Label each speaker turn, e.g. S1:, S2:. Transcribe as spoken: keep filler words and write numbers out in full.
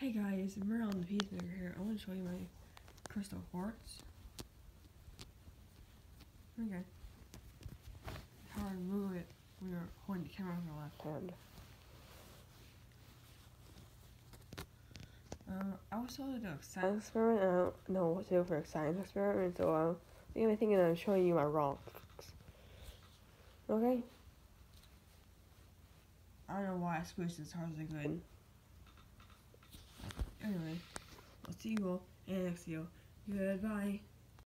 S1: Hey guys, Merlin the Peacemaker here. I want to show you my crystal quartz. Okay. How to remove it when you're holding the camera in your left hand. Uh, I was told to do a science experiment. I don't know what to do for a science experiment, so uh, I'm thinking I'm showing you my rocks. Okay? I don't know why I squished as hard as I could. Anyway, I'll see you all in the next video. Goodbye.